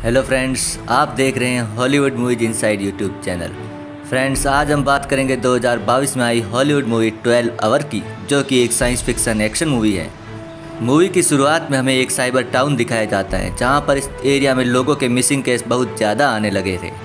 Hello friends, आप देख रहे हैं Hollywood movies inside YouTube channel. Friends, आज हम बात करेंगे 2022 में आई हॉलीवुड मूवी 12 आवर की, जो कि एक साइंस फिक्शन एक्शन मूवी है। मूवी की शुरुआत में हमें एक साइबर टाउन दिखाया जाता है, जहां पर इस एरिया में लोगों के मिसिंग केस बहुत ज़्यादा आने लगे थे।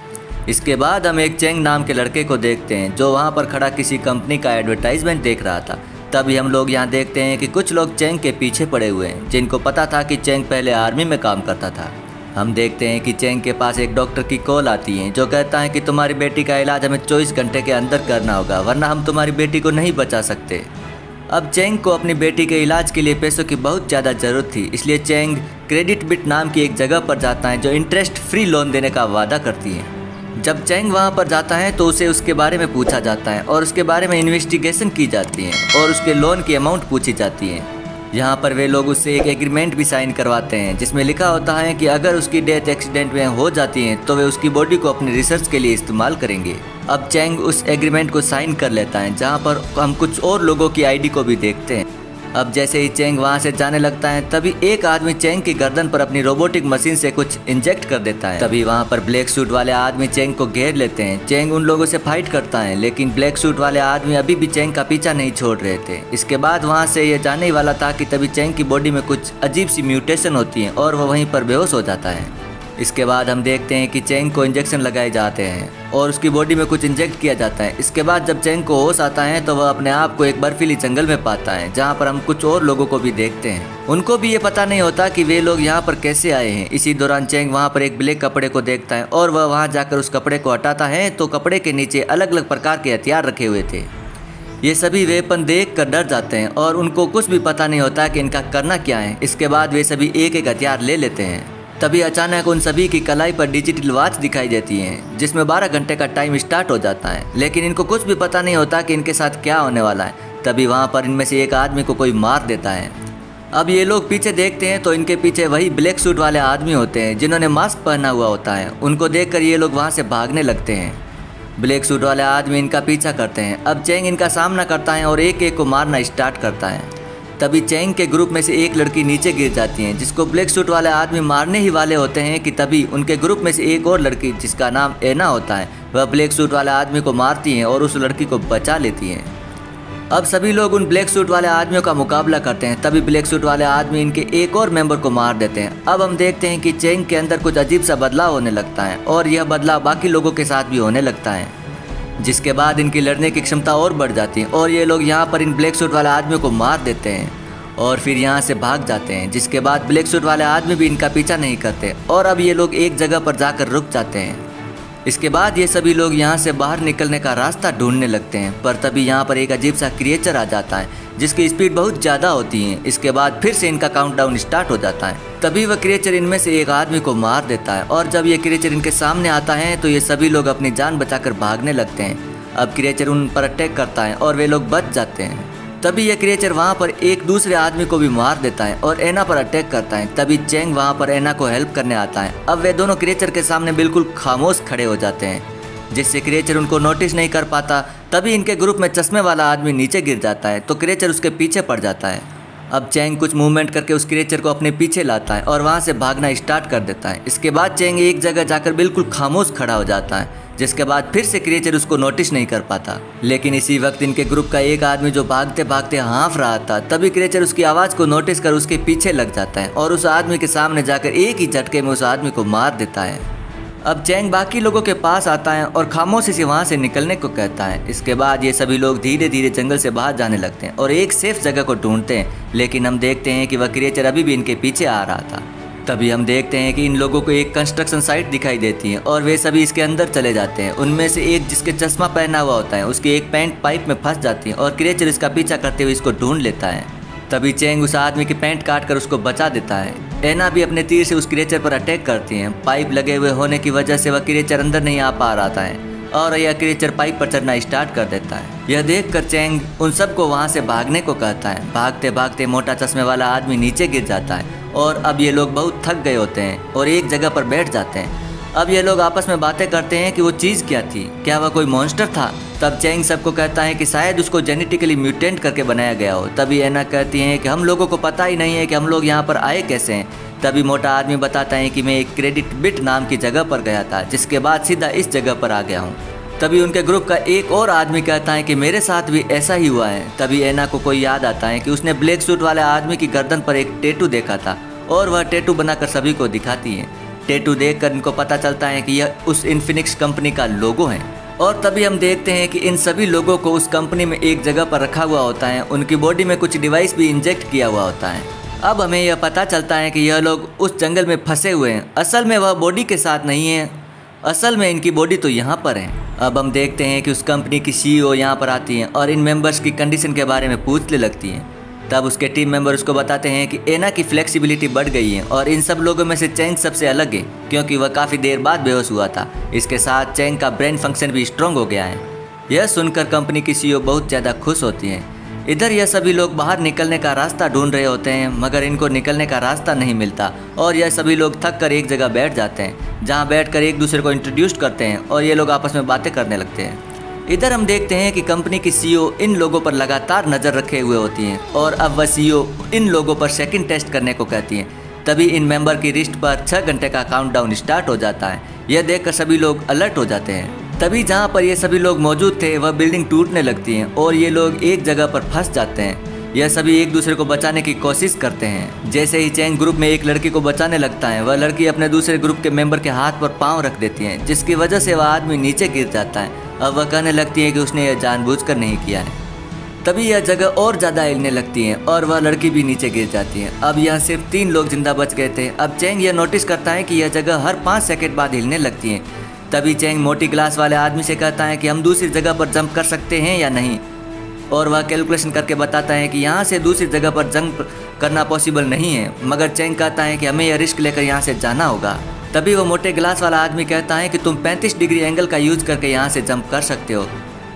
इसके बाद हम एक चेंग नाम के लड़के को देखते हैं, जो वहाँ पर खड़ा किसी कंपनी का एडवर्टाइजमेंट देख रहा था। तभी हम लोग यहाँ देखते हैं कि कुछ लोग चेंग के पीछे पड़े हुए हैं, जिनको पता था कि चेंग पहले आर्मी में काम करता था। हम देखते हैं कि चेंग के पास एक डॉक्टर की कॉल आती है, जो कहता है कि तुम्हारी बेटी का इलाज हमें 24 घंटे के अंदर करना होगा, वरना हम तुम्हारी बेटी को नहीं बचा सकते। अब चेंग को अपनी बेटी के इलाज के लिए पैसों की बहुत ज़्यादा ज़रूरत थी, इसलिए चेंग क्रेडिट बिट नाम की एक जगह पर जाता है, जो इंटरेस्ट फ्री लोन देने का वादा करती है। जब चेंग वहाँ पर जाता है तो उसे उसके बारे में पूछा जाता है और उसके बारे में इन्वेस्टिगेशन की जाती है और उसके लोन की अमाउंट पूछी जाती है। यहाँ पर वे लोग उससे एक एग्रीमेंट भी साइन करवाते हैं, जिसमें लिखा होता है कि अगर उसकी डेथ एक्सीडेंट में हो जाती है तो वे उसकी बॉडी को अपनी रिसर्च के लिए इस्तेमाल करेंगे। अब चेंग उस एग्रीमेंट को साइन कर लेता है, जहाँ पर हम कुछ और लोगों की आईडी को भी देखते हैं। अब जैसे ही चेंग वहाँ से जाने लगता है, तभी एक आदमी चेंग की गर्दन पर अपनी रोबोटिक मशीन से कुछ इंजेक्ट कर देता है। तभी वहाँ पर ब्लैक सूट वाले आदमी चेंग को घेर लेते हैं। चेंग उन लोगों से फाइट करता है, लेकिन ब्लैक सूट वाले आदमी अभी भी चेंग का पीछा नहीं छोड़ रहे थे। इसके बाद वहाँ से ये जाने ही वाला था कि तभी चेंग की बॉडी में कुछ अजीब सी म्यूटेशन होती है और वह वहीं पर बेहोश हो जाता है। इसके बाद हम देखते हैं कि चेंग को इंजेक्शन लगाए जाते हैं और उसकी बॉडी में कुछ इंजेक्ट किया जाता है। इसके बाद जब चेंग को होश आता है तो वह अपने आप को एक बर्फीली जंगल में पाता है, जहाँ पर हम कुछ और लोगों को भी देखते हैं। उनको भी ये पता नहीं होता कि वे लोग यहाँ पर कैसे आए हैं। इसी दौरान चेंग वहाँ पर एक ब्लैक कपड़े को देखता है और वह वहाँ जाकर उस कपड़े को हटाता है, तो कपड़े के नीचे अलग अलग प्रकार के हथियार रखे हुए थे। ये सभी वेपन देख कर डर जाते हैं और उनको कुछ भी पता नहीं होता कि इनका करना क्या है। इसके बाद वे सभी एक एक हथियार ले लेते हैं। तभी अचानक उन सभी की कलाई पर डिजिटल वॉच दिखाई देती है, जिसमें 12 घंटे का टाइम स्टार्ट हो जाता है, लेकिन इनको कुछ भी पता नहीं होता कि इनके साथ क्या होने वाला है। तभी वहाँ पर इनमें से एक आदमी को कोई मार देता है। अब ये लोग पीछे देखते हैं तो इनके पीछे वही ब्लैक सूट वाले आदमी होते हैं, जिन्होंने मास्क पहना हुआ होता है। उनको देखकर ये लोग वहाँ से भागने लगते हैं। ब्लैक सूट वाले आदमी इनका पीछा करते हैं। अब चेंग इनका सामना करता है और एक एक को मारना स्टार्ट करता है। तभी चेंग के ग्रुप में से एक लड़की नीचे गिर जाती है, जिसको ब्लैक सूट वाले आदमी मारने ही वाले होते हैं कि तभी उनके ग्रुप में से एक और लड़की, जिसका नाम एना होता है, वह ब्लैक सूट वाले आदमी को मारती है और उस लड़की को बचा लेती है। अब सभी लोग उन ब्लैक सूट वाले आदमियों का मुकाबला करते हैं। तभी ब्लैक सूट वाले आदमी इनके एक और मेंबर को मार देते हैं। अब हम देखते हैं कि चेंग के अंदर कुछ अजीब सा बदलाव होने लगता है और यह बदलाव बाकी लोगों के साथ भी होने लगता है, जिसके बाद इनकी लड़ने की क्षमता और बढ़ जाती है और ये लोग यहाँ पर इन ब्लैक सूट वाले आदमियों को मार देते हैं और फिर यहाँ से भाग जाते हैं। जिसके बाद ब्लैक सूट वाले आदमी भी इनका पीछा नहीं करते और अब ये लोग एक जगह पर जाकर रुक जाते हैं। इसके बाद ये सभी लोग यहाँ से बाहर निकलने का रास्ता ढूंढने लगते हैं, पर तभी यहाँ पर एक अजीब सा क्रिएचर आ जाता है, जिसकी स्पीड बहुत ज़्यादा होती है। इसके बाद फिर से इनका काउंटडाउन स्टार्ट हो जाता है। तभी वह क्रिएचर इनमें से एक आदमी को मार देता है और जब ये क्रिएचर इनके सामने आता है तो ये सभी लोग अपनी जान बचाकर भागने लगते हैं। अब क्रिएचर उन पर अटैक करता है और वे लोग बच जाते हैं। तभी यह क्रिएचर वहाँ पर एक दूसरे आदमी को भी मार देता है और एना पर अटैक करता है। तभी चेंग वहाँ पर एना को हेल्प करने आता है। अब वे दोनों क्रिएचर के सामने बिल्कुल खामोश खड़े हो जाते हैं, जिससे क्रिएचर उनको नोटिस नहीं कर पाता। तभी इनके ग्रुप में चश्मे वाला आदमी नीचे गिर जाता है, तो क्रिएचर उसके पीछे पड़ जाता है। अब चेंग कुछ मूवमेंट करके उस क्रिएचर को अपने पीछे लाता है और वहाँ से भागना स्टार्ट कर देता है। इसके बाद चेंग एक जगह जाकर बिल्कुल खामोश खड़ा हो जाता है, जिसके बाद फिर से क्रिएचर उसको नोटिस नहीं कर पाता। लेकिन इसी वक्त इनके ग्रुप का एक आदमी जो भागते भागते हाँफ रहा था, तभी क्रिएचर उसकी आवाज़ को नोटिस कर उसके पीछे लग जाता है और उस आदमी के सामने जाकर एक ही झटके में उस आदमी को मार देता है। अब चेंग बाकी लोगों के पास आता है और खामोशी से वहाँ से निकलने को कहता है। इसके बाद ये सभी लोग धीरे धीरे जंगल से बाहर जाने लगते हैं और एक सेफ जगह को ढूंढते हैं, लेकिन हम देखते हैं कि वह क्रिएचर अभी भी इनके पीछे आ रहा था। तभी हम देखते हैं कि इन लोगों को एक कंस्ट्रक्शन साइट दिखाई देती है और वे सभी इसके अंदर चले जाते हैं। उनमें से एक, जिसके चश्मा पहना हुआ होता है, उसकी एक पैंट पाइप में फंस जाती है और क्रिएचर इसका पीछा करते हुए इसको ढूंढ लेता है। तभी चेंग उस आदमी की पैंट काट कर उसको बचा देता है। एना भी अपने तीर से उस क्रिएचर पर अटैक करती है। पाइप लगे हुए होने की वजह से वह क्रिएचर अंदर नहीं आ पा रहा था और यह क्रिएचर पाइप पर चढ़ना स्टार्ट कर देता है। यह देखकर चेंग उन सबको वहाँ से भागने को कहता है। भागते भागते मोटा चश्मे वाला आदमी नीचे गिर जाता है और अब ये लोग बहुत थक गए होते हैं और एक जगह पर बैठ जाते हैं। अब ये लोग आपस में बातें करते हैं कि वो चीज़ क्या थी, क्या वह कोई मॉन्स्टर था। तब चेंग सबको कहता है कि शायद उसको जेनेटिकली म्यूटेंट करके बनाया गया हो। तभी एना कहती हैं कि हम लोगों को पता ही नहीं है कि हम लोग यहाँ पर आए कैसे हैं, तभी मोटा आदमी बताता है कि मैं एक क्रेडिट बिट नाम की जगह पर गया था, जिसके बाद सीधा इस जगह पर आ गया हूँ। तभी उनके ग्रुप का एक और आदमी कहता है कि मेरे साथ भी ऐसा ही हुआ है। तभी एना को कोई याद आता है कि उसने ब्लैक सूट वाले आदमी की गर्दन पर एक टैटू देखा था और वह टैटू बनाकर सभी को दिखाती है। टैटू देखकर इनको पता चलता है कि यह उस इन्फिनिक्स कंपनी का लोगो है। और तभी हम देखते हैं कि इन सभी लोगों को उस कंपनी में एक जगह पर रखा हुआ होता है, उनकी बॉडी में कुछ डिवाइस भी इंजेक्ट किया हुआ होता है। अब हमें यह पता चलता है कि यह लोग उस जंगल में फंसे हुए हैं। असल में वह बॉडी के साथ नहीं है, असल में इनकी बॉडी तो यहाँ पर है। अब हम देखते हैं कि उस कंपनी की CEO यहाँ पर आती हैं और इन मेंबर्स की कंडीशन के बारे में पूछने लगती हैं। तब उसके टीम मेंबर उसको बताते हैं कि एना की फ्लेक्सिबिलिटी बढ़ गई है और इन सब लोगों में से चैंग सबसे अलग है, क्योंकि वह काफ़ी देर बाद बेहोश हुआ था। इसके साथ चैंग का ब्रेन फंक्शन भी स्ट्रॉन्ग हो गया है। यह सुनकर कंपनी की CEO बहुत ज़्यादा खुश होती है। इधर यह सभी लोग बाहर निकलने का रास्ता ढूंढ रहे होते हैं, मगर इनको निकलने का रास्ता नहीं मिलता और यह सभी लोग थक कर एक जगह बैठ जाते हैं, जहां बैठकर एक दूसरे को इंट्रोड्यूस करते हैं और ये लोग आपस में बातें करने लगते हैं। इधर हम देखते हैं कि कंपनी की CEO इन लोगों पर लगातार नज़र रखे हुए होती हैं और अब वह CEO इन लोगों पर सेकंड टेस्ट करने को कहती हैं। तभी इन मेंबर की रिस्ट पर 6 घंटे का काउंटडाउन स्टार्ट हो जाता है। यह देखकर सभी लोग अलर्ट हो जाते हैं। तभी जहाँ पर ये सभी लोग मौजूद थे वह बिल्डिंग टूटने लगती है और ये लोग एक जगह पर फंस जाते हैं। यह सभी एक दूसरे को बचाने की कोशिश करते हैं। जैसे ही चैंग ग्रुप में एक लड़की को बचाने लगता है, वह लड़की अपने दूसरे ग्रुप के मेंबर के हाथ पर पाँव रख देती है, जिसकी वजह से वह आदमी नीचे गिर जाता है। अब वह कहने लगती है कि उसने यह जानबूझकर नहीं किया है। तभी यह जगह और ज़्यादा हिलने लगती है और वह लड़की भी नीचे गिर जाती है। अब यहाँ सिर्फ 3 लोग जिंदा बच गए थे। अब चैंग यह नोटिस करता है कि यह जगह हर 5 सेकंड बाद हिलने लगती है। तभी चैंग मोटी ग्लास वाले आदमी से कहता है कि हम दूसरी जगह पर जंप कर सकते हैं या नहीं, और वह कैलकुलेशन करके बताता है कि यहाँ से दूसरी जगह पर जंप करना पॉसिबल नहीं है, मगर चैंग कहता है कि हमें यह रिस्क लेकर यहाँ से जाना होगा। तभी वो मोटे ग्लास वाला आदमी कहता है कि तुम 35 डिग्री एंगल का यूज करके यहाँ से जंप कर सकते हो।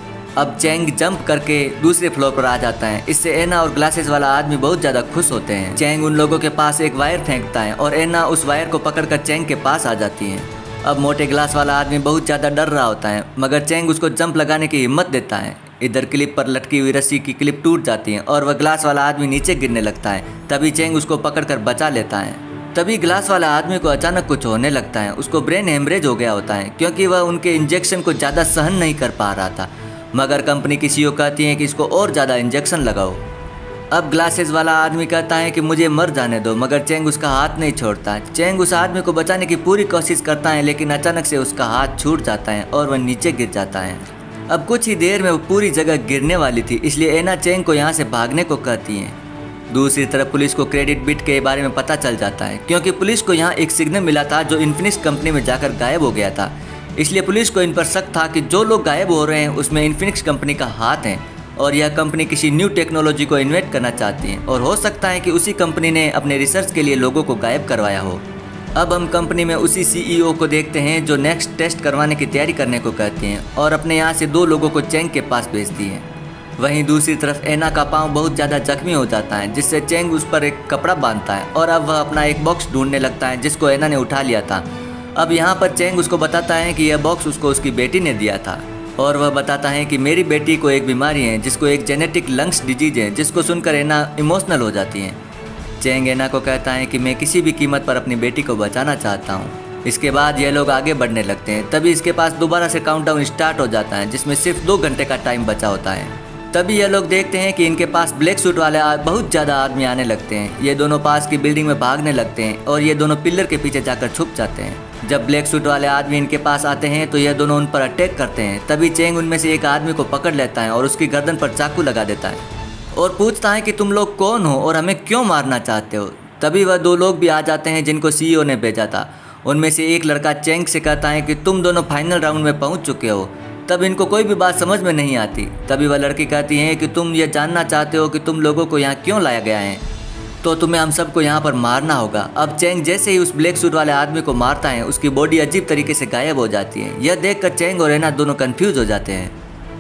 अब चैंग जंप करके दूसरे फ्लोर पर आ जाता है। इससे एना और ग्लासेस वाला आदमी बहुत ज़्यादा खुश होते हैं। चैंग उन लोगों के पास एक वायर फेंकता है और एना उस वायर को पकड़कर चैंग के पास आ जाती है। अब मोटे ग्लास वाला आदमी बहुत ज़्यादा डर रहा होता है, मगर चैंग उसको जंप लगाने की हिम्मत देता है। इधर क्लिप पर लटकी हुई रस्सी की क्लिप टूट जाती है और वह ग्लास वाला आदमी नीचे गिरने लगता है। तभी चैंग उसको पकड़कर बचा लेता है। तभी ग्लास वाला आदमी को अचानक कुछ होने लगता है। उसको ब्रेन हेमरेज हो गया होता है, क्योंकि वह उनके इंजेक्शन को ज़्यादा सहन नहीं कर पा रहा था। मगर कंपनी की CEO कहती है कि इसको और ज़्यादा इंजेक्शन लगाओ। अब ग्लासेस वाला आदमी कहता है कि मुझे मर जाने दो, मगर चैंग उसका हाथ नहीं छोड़ता। चैंग उस आदमी को बचाने की पूरी कोशिश करता है, लेकिन अचानक से उसका हाथ छूट जाता है और वह नीचे गिर जाता है। अब कुछ ही देर में वो पूरी जगह गिरने वाली थी, इसलिए एना चैंग को यहाँ से भागने को कहती है। दूसरी तरफ पुलिस को क्रेडिट बिट के बारे में पता चल जाता है, क्योंकि पुलिस को यहाँ एक सिग्नल मिला था जो इन्फिनिक्स कंपनी में जाकर गायब हो गया था। इसलिए पुलिस को इन पर शक था कि जो लोग गायब हो रहे हैं उसमें इन्फिनिक्स कंपनी का हाथ है और यह कंपनी किसी न्यू टेक्नोलॉजी को इन्वेंट करना चाहती है और हो सकता है कि उसी कंपनी ने अपने रिसर्च के लिए लोगों को गायब करवाया हो। अब हम कंपनी में उसी CEO को देखते हैं जो नेक्स्ट टेस्ट करवाने की तैयारी करने को कहते हैं और अपने यहाँ से 2 लोगों को चैंग के पास भेजती है। वहीं दूसरी तरफ एना का पाँव बहुत ज़्यादा जख्मी हो जाता है, जिससे चैंग उस पर एक कपड़ा बांधता है और अब वह अपना एक बॉक्स ढूंढने लगता है जिसको एना ने उठा लिया था। अब यहाँ पर चैंग उसको बताता है कि यह बॉक्स उसको उसकी बेटी ने दिया था और वह बताता है कि मेरी बेटी को एक बीमारी है जिसको एक जेनेटिक लंग्स डिजीज है, जिसको सुनकर एना इमोशनल हो जाती है। चैंग एना को कहता है कि मैं किसी भी कीमत पर अपनी बेटी को बचाना चाहता हूँ। इसके बाद ये लोग आगे बढ़ने लगते हैं। तभी इसके पास दोबारा से काउंटडाउन स्टार्ट हो जाता है, जिसमें सिर्फ 2 घंटे का टाइम बचा होता है। तभी ये लोग देखते हैं कि इनके पास ब्लैक सूट वाले बहुत ज़्यादा आदमी आने लगते हैं। ये दोनों पास की बिल्डिंग में भागने लगते हैं और ये दोनों पिलर के पीछे जाकर छुप जाते हैं। जब ब्लैक सूट वाले आदमी इनके पास आते हैं तो यह दोनों उन पर अटैक करते हैं। तभी चैंग उनमें से एक आदमी को पकड़ लेता है और उसकी गर्दन पर चाकू लगा देता है और पूछता है कि तुम लोग कौन हो और हमें क्यों मारना चाहते हो। तभी वह 2 लोग भी आ जाते हैं जिनको CEO ने भेजा था। उनमें से एक लड़का चैंग से कहता है कि तुम दोनों फाइनल राउंड में पहुंच चुके हो। तब इनको कोई भी बात समझ में नहीं आती। तभी वह लड़की कहती है कि तुम ये जानना चाहते हो कि तुम लोगों को यहाँ क्यों लाया गया है, तो तुम्हें हम सबको यहाँ पर मारना होगा। अब चैंग जैसे ही उस ब्लैक सूट वाले आदमी को मारता है, उसकी बॉडी अजीब तरीके से गायब हो जाती है। यह देखकर चैंग और एना दोनों कंफ्यूज हो जाते हैं।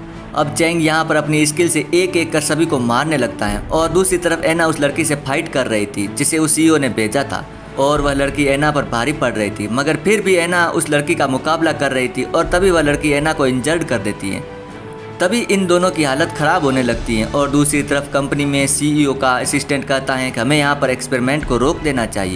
अब चैंग यहाँ पर अपनी स्किल से एक एक कर सभी को मारने लगता है और दूसरी तरफ एना उस लड़की से फाइट कर रही थी जिसे उस CEO ने भेजा था और वह लड़की एना पर भारी पड़ रही थी, मगर फिर भी एना उस लड़की का मुकाबला कर रही थी और तभी वह लड़की एना को इंजर्ड कर देती है। तभी इन दोनों की हालत ख़राब होने लगती है और दूसरी तरफ कंपनी में CEO का असिस्टेंट कहता है कि हमें यहाँ पर एक्सपेरिमेंट को रोक देना चाहिए,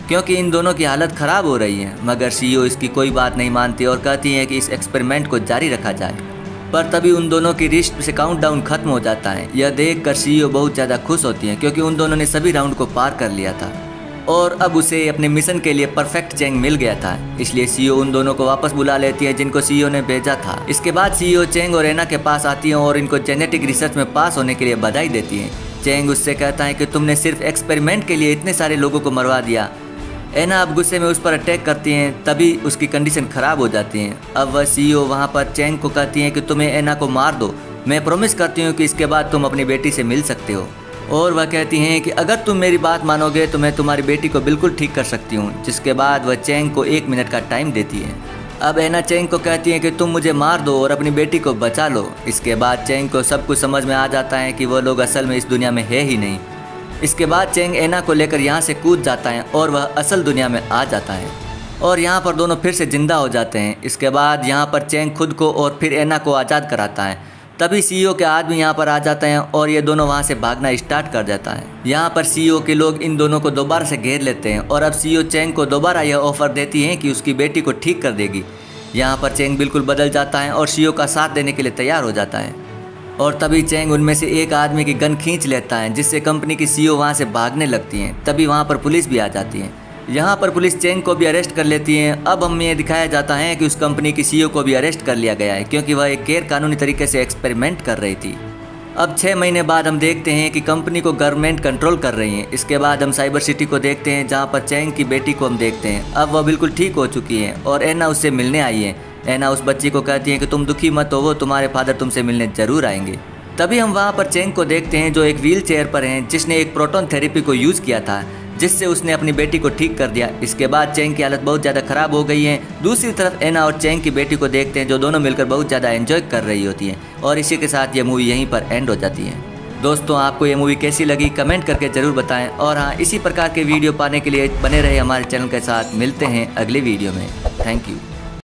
क्योंकि इन दोनों की हालत ख़राब हो रही है। मगर सीईओ इसकी कोई बात नहीं मानती और कहती है कि इस एक्सपेरिमेंट को जारी रखा जाए। पर तभी उन दोनों की रिस्ट से काउंटडाउन खत्म हो जाता है। यह देखकर सीईओ बहुत ज़्यादा खुश होती है क्योंकि उन दोनों ने सभी राउंड को पार कर लिया था और अब उसे अपने मिशन के लिए परफेक्ट चेंग मिल गया था। इसलिए सीईओ उन दोनों को वापस बुला लेती है जिनको सीईओ ने भेजा था। इसके बाद सीईओ चेंग और एना के पास आती है और इनको जेनेटिक रिसर्च में पास होने के लिए बधाई देती है। चेंग उससे कहता है कि तुमने सिर्फ एक्सपेरिमेंट के लिए इतने सारे लोगों को मरवा दिया। एना अब गुस्से में उस पर अटैक करती हैं, तभी उसकी कंडीशन ख़राब हो जाती है। अब वह सीईओ वहाँ पर चेंग को कहती हैं कि तुम्हें एना को मार दो, मैं प्रॉमिस करती हूँ कि इसके बाद तुम अपनी बेटी से मिल सकते हो। और वह कहती हैं कि अगर तुम मेरी बात मानोगे तो मैं तुम्हारी बेटी को बिल्कुल ठीक कर सकती हूँ। जिसके बाद वह चेंग को 1 मिनट का टाइम देती है। अब एना चेंग को कहती है कि तुम मुझे मार दो और अपनी बेटी को बचा लो। इसके बाद चेंग को सब कुछ समझ में आ जाता है कि वह लोग असल में इस दुनिया में है ही नहीं। इसके बाद चेंग एना को लेकर यहाँ से कूद जाता है और वह असल दुनिया में आ जाता है और यहाँ पर दोनों फिर से जिंदा हो जाते हैं। इसके बाद यहाँ पर चेंग खुद को और फिर एना को आज़ाद कराता है। तभी सीईओ के आदमी यहाँ पर आ जाते हैं और ये दोनों वहाँ से भागना स्टार्ट कर देता है। यहाँ पर सीईओ के लोग इन दोनों को दोबारा से घेर लेते हैं और अब सीईओ चेंग को दोबारा यह ऑफर देती है कि उसकी बेटी को ठीक कर देगी। यहाँ पर चेंग बिल्कुल बदल जाता है और सीईओ का साथ देने के लिए तैयार हो जाता है और तभी चेंग उनमें से एक आदमी की गन खींच लेता है जिससे कंपनी की सीईओ वहाँ से भागने लगती हैं। तभी वहाँ पर पुलिस भी आ जाती है। यहाँ पर पुलिस चेंग को भी अरेस्ट कर लेती है। अब हमें ये दिखाया जाता है कि उस कंपनी की सीईओ को भी अरेस्ट कर लिया गया है क्योंकि वह एक गैर कानूनी तरीके से एक्सपेरिमेंट कर रही थी। अब 6 महीने बाद हम देखते हैं कि कंपनी को गवर्नमेंट कंट्रोल कर रही है। इसके बाद हम साइबर सिटी को देखते हैं जहाँ पर चेंग की बेटी को हम देखते हैं। अब वह बिल्कुल ठीक हो चुकी है और एना उससे मिलने आई है। एना उस बच्ची को कहती है कि तुम दुखी मत हो, वो तुम्हारे फादर तुमसे मिलने ज़रूर आएंगे। तभी हम वहाँ पर चेंग को देखते हैं जो एक व्हील चेयर पर हैं, जिसने एक प्रोटॉन थेरेपी को यूज़ किया था जिससे उसने अपनी बेटी को ठीक कर दिया। इसके बाद चेंग की हालत बहुत ज़्यादा ख़राब हो गई है। दूसरी तरफ एना और चेंग की बेटी को देखते हैं जो दोनों मिलकर बहुत ज़्यादा एंजॉय कर रही होती हैं और इसी के साथ ये मूवी यहीं पर एंड हो जाती है। दोस्तों, आपको ये मूवी कैसी लगी कमेंट करके ज़रूर बताएं और हाँ, इसी प्रकार के वीडियो पाने के लिए बने रहे हमारे चैनल के साथ। मिलते हैं अगले वीडियो में। Thank you.